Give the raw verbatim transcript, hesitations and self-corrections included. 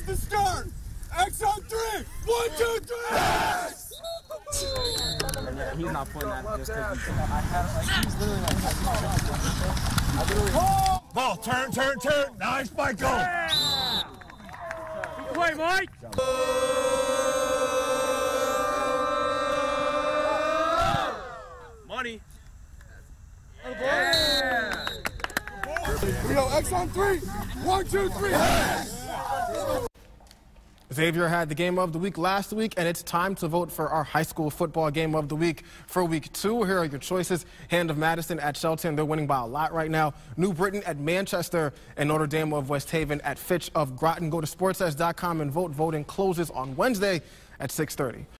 the start. X on three. One, two, three. Yeah, he's not putting that just because he's, I have, like, he's literally like, I literally. Ball, turn, turn, turn. Nice, Michael. Yeah. Good play, Mike. Money. Yeah. We go X on three. One, two, three. Xavier had the game of the week last week, and it's time to vote for our high school football game of the week for week two. Here are your choices. Hand of Madison at Shelton. They're winning by a lot right now. New Britain at Manchester, and Notre Dame of West Haven at Fitch of Groton. Go to sports edge dot com and vote. Voting closes on Wednesday at six thirty.